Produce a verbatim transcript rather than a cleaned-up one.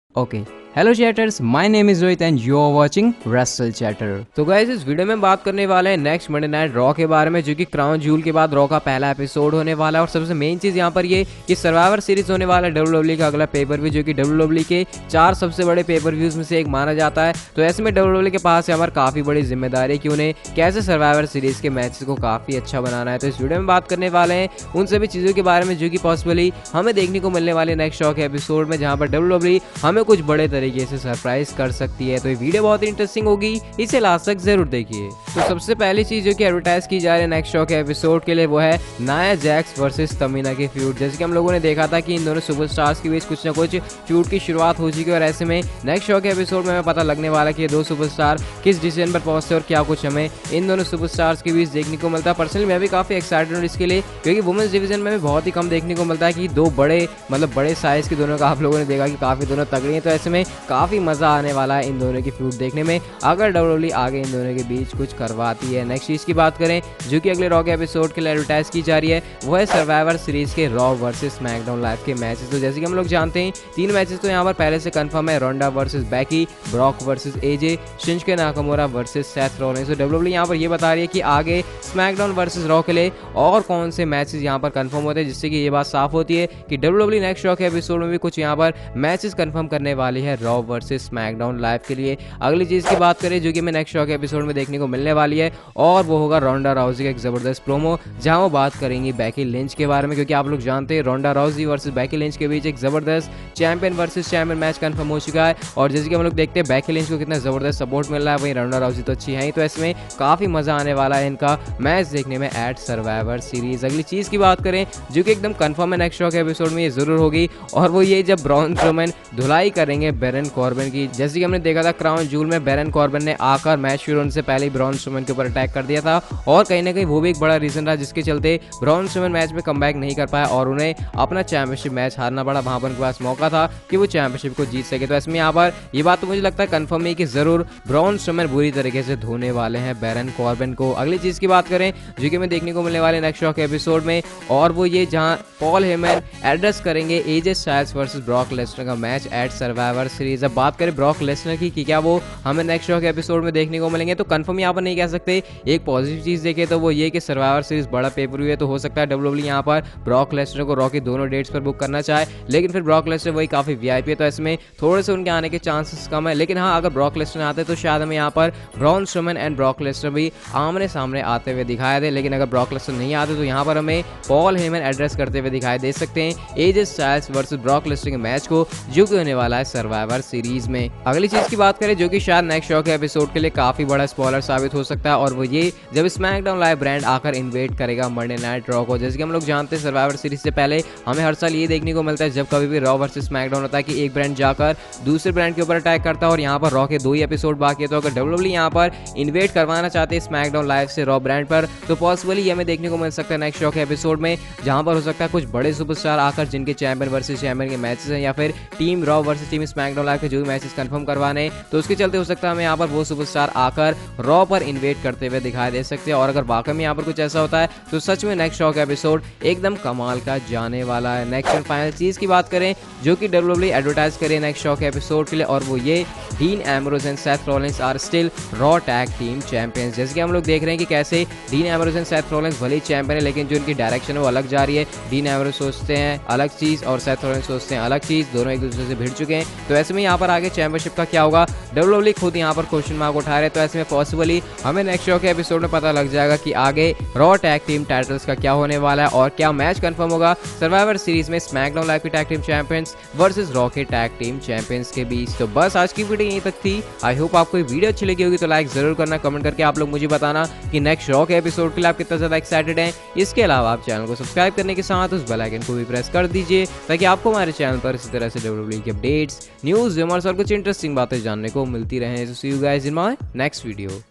Okay hello chatters, my name is Rohit and you are watching wrestle chatter. तो guys, इस video में बात करने वाले हैं नेक्स्ट मंडे नाइट रॉ के बारे में, जो कि क्राउन जूल के बाद रॉ का पहला एपिसोड होने वाला है। और सबसे मेन चीज यहाँ पर ये कि सर्वाइवर सीरीज होने वाला है डब्ल्यू डब्ल्यू ई का अगला पेपर व्यू, जो कि डब्ल्यू डब्ल्यू ई के चार सबसे बड़े पेपर व्यूज में से एक माना जाता है। तो ऐसे में डब्ल्यू डब्ल्यू ई के पास यहाँ पर काफी बड़ी जिम्मेदारी है कि उन्हें कैसे सर्वाइवर सीरीज के मैचेस को काफी अच्छा बनाना है। तो इस वीडियो में बात करने वाले हैं उन सभी चीजों के बारे में जो कि पॉसिबली हमें देखने को मिलने वाले नेक्स्ट शो के एपिसोड में, जहाँ पर डब्ल्यू डब्ल्यू ई हमें कुछ बड़े तरीके से सरप्राइज कर सकती है। तो ये वीडियो बहुत ही इंटरेस्टिंग होगी, इसे लास्ट तक जरूर देखिए। तो सबसे पहली चीज जो कि एडवर्टाइज की जा रही है नेक्स्ट शो के एपिसोड के लिए, वो है नाया जैक्स वर्सेस तमीना के फ्यूड। जैसे कि हम लोगों ने देखा था कि इन दोनों सुपरस्टार्स के बीच कुछ ना कुछ फ्यूड की शुरुआत हो चुकी है, और ऐसे में नेक्स्ट शो के एपिसोड में हमें पता लगने वाला कि ये दो सुपरस्टार किस डिसीजन पर पहुंचते और क्या कुछ हमें इन दोनों सुपरस्टार्स के बीच देखने को मिलता है। पर्सनली मैं भी काफी एक्साइटेड हूँ इसके लिए, क्योंकि वुमेन्स डिवीजन में भी बहुत ही कम देखने को मिलता है कि दो बड़े मतलब बड़े साइज के दोनों का आप लोगों ने देखा कि काफी दोनों तगड़ी हैं। तो ऐसे में काफी मजा आने वाला है इन दोनों की फ्यूड देखने में, अगर डब्ल्यू डब्ल्यू ई आगे इन दोनों के बीच कुछ करवाती है। नेक्स्ट चीज की बात करें जो कि अगले रॉ के एपिसोड के लिए एडवर्टाइज की जा रही है, वो है सर्वाइवर सीरीज के रॉ वर्सेस स्मैकडाउन लाइव के मैचेस। तो जैसे कि हम लोग जानते हैं तीन मैचेस तो यहाँ पर पहले से कंफर्म है, Ronda versus Becky, Brock versus AJ, Shinsuke Nakamura versus Seth Rollins. तो डब्ल्यू डब्ल्यू ई यहाँ पर ये बता रही है कि आगे स्मैकडाउन वर्सेस रॉ के लिए और कौन से मैचेस यहाँ पर कंफर्म होते हैं, जिससे कि ये बात साफ होती है कि W W E next Raw के एपिसोड में भी कुछ यहाँ पर मैचेस कंफर्म करने वाली है रॉ वर्सेस स्मैकडाउन लाइव के लिए। अगली चीज की बात करें जो कि मैं नेक्स्ट शो के एपिसोड में देखने को मिलने वाली है, और वो होगा रोंडा राउजी का एक जबरदस्त प्रोमो, जहां वो बात करेंगी बैकी लिंच के बारे में। क्योंकि आप लोग जानते हैं रोंडा राउजी वर्सेस बैकी लिंच के बीच एक जबरदस्त champion versus champion match confirm हो चुका है, और जैसे कि हम लोग देखते हैं बैकी लिंच को कितना जबरदस्त सपोर्ट मिल रहा है, वहीं रोंडा राउजी तो अच्छी है ही। तो इसमें काफी मजा आने वाला है इनका मैच देखने में एट सर्वाइवर सीरीज। अगली चीज की बात करें जो कि एकदम कंफर्म है नेक्स्ट शो के एपिसोड में ये जरूर होगी, और वो ये जब ब्राउन स्ट्रोमैन धुलाई करेंगे बैरन कॉर्बिन की। जैसे कि हमने देखा था क्राउन जूल में बैरन कॉर्बिन ने आकर मैच शुरू होने से पहले ही ब्राउन स्ट्रोमैन के ऊपर अटैक कर दिया था, और कहीं ना कहीं वो भी एक बड़ा रीजन रहा जिसके चलते ब्राउन स्ट्रोमैन मैच में कमबैक नहीं कर पाया और उन्हें अपना चैंपियनशिप मैच हारना पड़ा। वहां पर उनके पास मौका था कि वो चैंपियनशिप को जीत सके। तो इसमें यहाँ पर ये बात तो मुझे लगता है कंफर्म है कि जरूर ब्राउन स्ट्रोमैन बुरी तरीके से धोने वाले हैं बैरन कॉर्बिन को। अगली चीज की बात करें जो कि मैं देखने को मिलने वाले नेक्स्ट शो के एपिसोड में, और वो ये जहां पॉल हेमन एड्रेस करेंगे AJ Styles versus Brock Lesnar का मैच एट सर्वाइवर सीरीज। अब बात करें ब्रॉक लेसनर की कि क्या वो हमें नेक्स्ट शो के एपिसोड में देखने को मिलेंगे, तो कंफर्म यहाँ पर नहीं कह सकते। एक पॉजिटिव चीज देखे तो वो ये कि सर्वाइवर सीरीज बड़ा पेपर व्यू है, तो हो सकता है डब्ल्यू डब्ल्यू ई यहाँ पर ब्रॉक लेसनर को रॉ की दोनों डेट्स पर बुक करना चाहे, लेकिन फिर ब्रॉक लेसनर वही काफी वीआईपी है, तो इसमें थोड़े से उनके आने के चांसेस कम है। लेकिन हाँ, अगर ब्रॉक लेसनर आते तो शायद हमें यहाँ पर Braun Strowman and Brock Lesnar भी आमने सामने आते हुए दिखाई दे। लेकिन अगर ब्रॉक लेसनर नहीं आते तो यहाँ पर हमें पॉल हेमन एड्रेस करते हुए दिखाई दे सकते हैं AJ Styles versus Brock Lesnar के मैच को, जो कि होने वाला है सर्वाइवर सीरीज में। अगली चीज की बात करें जो कि शायद नेक्स्ट शो के एपिसोड के लिए काफी बड़ा स्पॉइलर साबित हो सकता है, और वो ये जब स्मैकडाउन लाइव ब्रांड आकर इन्वेड करेगा मंडे नाइट रॉ को। जैसे कि हम लोग जानते हैं सर्वाइवर सीरीज से पहले हमें हर साल ये देखने को मिलता है जब कभी भी रॉ वर्सेस स्मैकडाउन होता है कि एक ब्रांड जाकर दूसरे ब्रांड के ऊपर अटैक करता है, और यहाँ पर रॉ के दो ही एपिसोड बाकी है। तो अगर डब्ल्यू डब्ल्यू ई यहाँ पर इन्वेड करवाना चाहते हैं स्मैकडाउन लाइव से रॉ ब्रांड पर, तो पॉसिबली ये हमें देखने को मिल सकता है नेक्स्ट शो के एपिसोड में, जहां पर हो सकता है कुछ बड़े सुपरस्टार आकर जिनके चैंपियन वर्सेस चैंपियन के मैचेस हैं, या फिर team Raw versus team SmackDown live के जो भी मैचेस कंफर्म करवाने, तो उसके चलते हो सकता है हमें यहाँ पर वो सुपरस्टार आकर रॉ पर इन्वेड करते हुए दिखाई दे सकते हैं। और अगर वाकई में यहाँ पर कुछ ऐसा होता है तो सच में नेक्स्ट शो का एपिसोड एकदम कमाल का जाने वाला है। नेक्स्ट एंड फाइनल चीज की बात करें जो कि डब्ल्यू डब्ल्यू ई एडवर्टाइज करे नेक्स्ट शो के एपिसोड के लिए, और वो ये Dean Ambrose and Seth Rollins are still Raw tag team champions. जैसे कि हम लोग देख रहे हैं कि कैसे Dean Ambrose and Seth Rollins भले ही चैंपियन है, लेकिन जो उनकी डायरेक्शन है वो अलग जा रही है। डीन एम्ब्रोज सोचते हैं अलग चीज और सेथ रॉलिंस सोचते हैं अलग चीज, दोनों एक दूसरे से भिड़ चुके हैं। तो ऐसे में यहाँ पर आगे चैंपियनशिप का क्या होगा, डब्ल्यू डब्ल्यू ई खुद यहाँ पर क्वेश्चन मार्क उठा रहे हैं। तो ऐसे में पॉसिबली हमें नेक्स्ट शो के एपिसोड में पता लग जाएगा कि आगे रॉ टैग टीम टाइटल्स का क्या होने वाला है, और क्या मैच कंफर्म होगा सर्वाइवर सीरीज में स्मैकडाउन लाइव की tag team champions versus Raw के टैग टीम चैंपियंस के बीच। तो बस आज की वीडियो यहीं तक थी। आई होप आपको ये वीडियो अच्छी लगी होगी, तो लाइक जरूर करना, कमेंट करके आप लोग मुझे बताना कि नेक्स्ट रॉ के एपिसोड के लिए आप कितना ज्यादा एक्साइटेड हैं। इसके अलावा आप चैनल को सब्सक्राइब करने के साथ उस बेल आइकन को भी प्रेस कर दीजिए, ताकि आपको हमारे चैनल पर इसी तरह से डब्ल्यू डब्ल्यू ई की अपडेट्स, न्यूज, रूमर्स और कुछ इंटरेस्टिंग बातें जानने को मिलती रहे। So see you guys in my next video.